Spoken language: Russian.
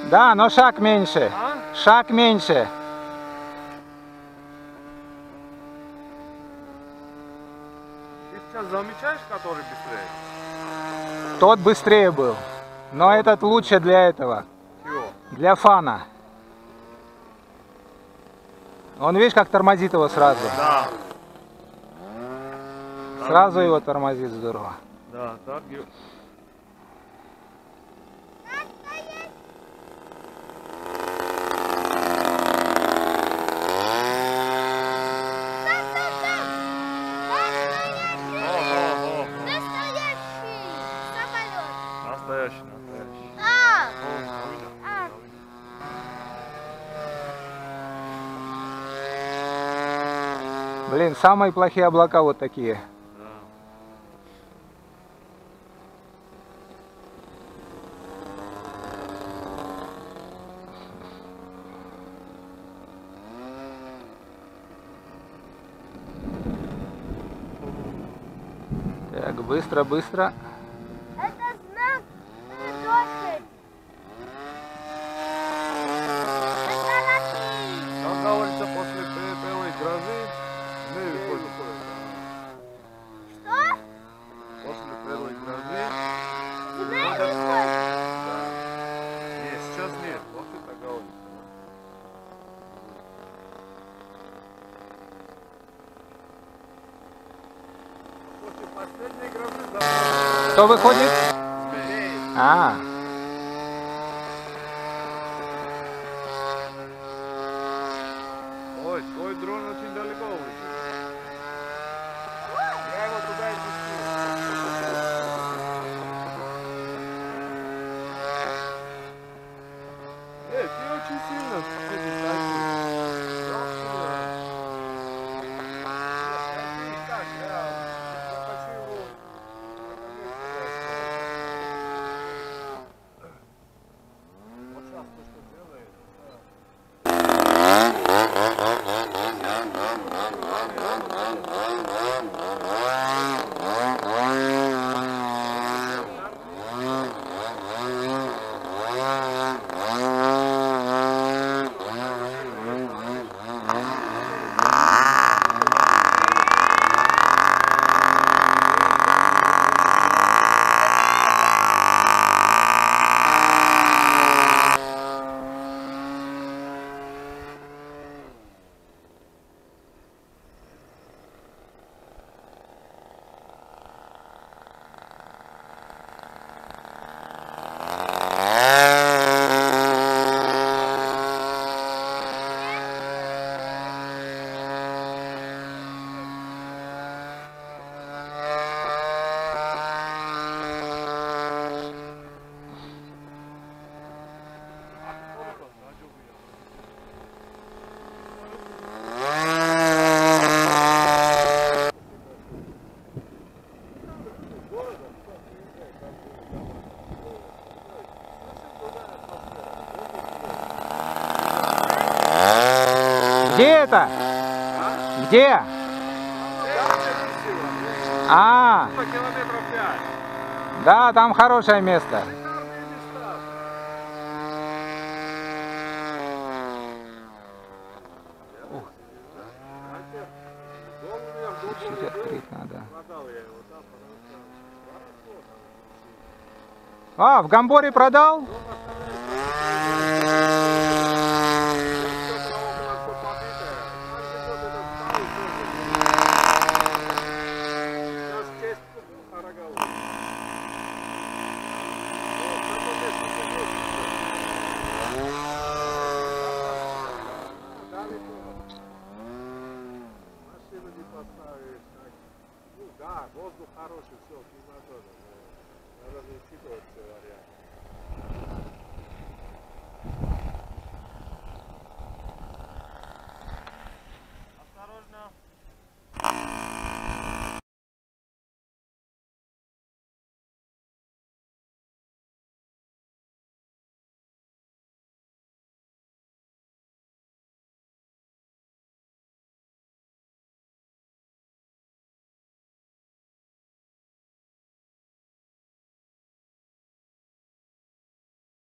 Да, но шаг меньше. А? Шаг меньше. Ты сейчас замечаешь, который быстрее? Тот быстрее был. Но этот лучше для этого. Чего? Для фана. Он, видишь, как тормозит его сразу. Да. Сразу его тормозит здорово. Да, так. Настоящий. Блин, самые плохие облака вот такие. Так, быстро. Это знак дождь. Это Россия. Как говорится, после первой грозы мы выходим. Что? После первой грозы. Змей выходит. Да. Нет, сейчас нет. После так говорится. После последней грозы, да. Кто выходит? Змей. А, Ой, твой дрон очень далеко улетел. Я его туда и пустил. Ты очень сильно сидишь, где это? Где? А, километров 5. да, там хорошее место. Чуть открыть надо. А, в Гамборе продал?